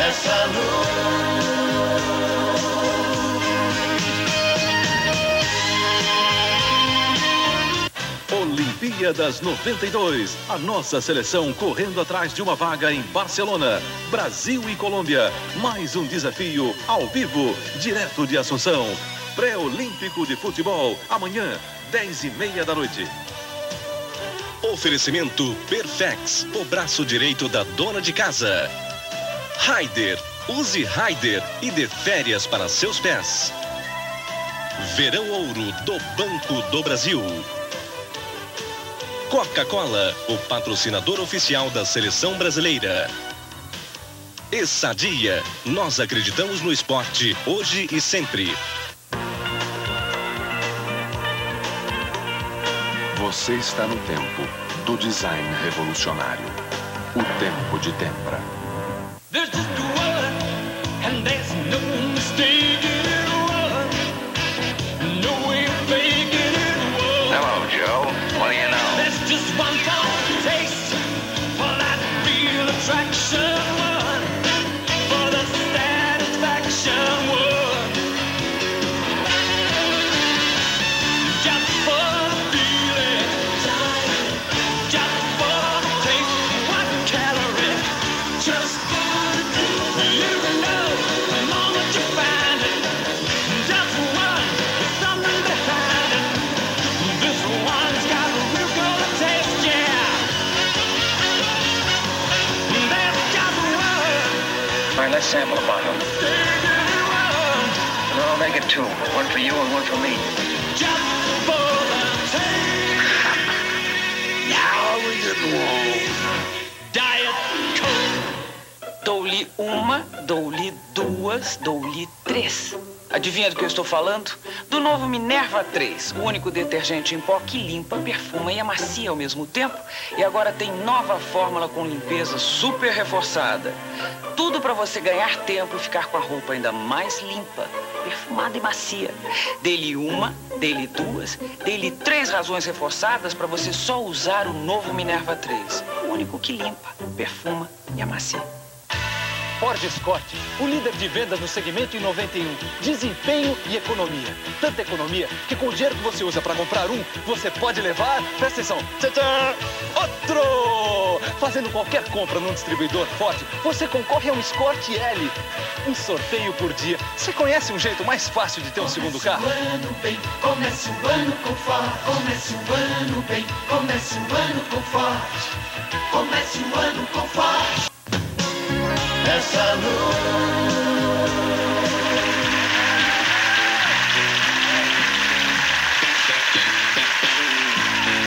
essa luz. Olimpíadas 92, a nossa seleção correndo atrás de uma vaga em Barcelona, Brasil e Colômbia. Mais um desafio ao vivo, direto de Assunção. Pré-olímpico de futebol, amanhã, 10h30 da noite. Oferecimento Perfex, o braço direito da dona de casa. Raider, use Raider e dê férias para seus pés. Verão Ouro do Banco do Brasil. Coca-Cola, o patrocinador oficial da seleção brasileira. E Sadia, nós acreditamos no esporte hoje e sempre. Você está no tempo do design revolucionário. O tempo de Tempra. Hello, Joe. What do you know? Just one more taste for that real attraction one, for the satisfaction one, just for the feeling, just for the taste, what calorie, just for the feeling, you know, the moment you find it, just one, there's something behind it, this one's got a real good taste, yeah. There's just one. All right, let's sample a bottle. And I'll make it two. One for you and one for me. Just for the taste. Now we getting warm. Diet Coke. Dou-lhe uma, dou-lhe duas, dou-lhe três. Adivinha do que eu estou falando? Do novo Minerva 3, o único detergente em pó que limpa, perfuma e amacia ao mesmo tempo. E agora tem nova fórmula com limpeza super reforçada. Tudo para você ganhar tempo e ficar com a roupa ainda mais limpa, perfumada e macia. Dê-lhe uma, dê-lhe duas, dê-lhe três razões reforçadas para você só usar o novo Minerva 3. O único que limpa, perfuma e amacia. Ford Escort, o líder de vendas no segmento em 91. Desempenho e economia. Tanta economia que com o dinheiro que você usa para comprar um, você pode levar, presta atenção, tchan, outro! Fazendo qualquer compra num distribuidor Ford, você concorre a um Escort L. Um sorteio por dia. Você conhece um jeito mais fácil de ter um segundo carro? Comece o ano bem, comece o ano com Ford. Comece o ano bem, comece o ano com Ford. Comece o ano com Ford. Essa luz.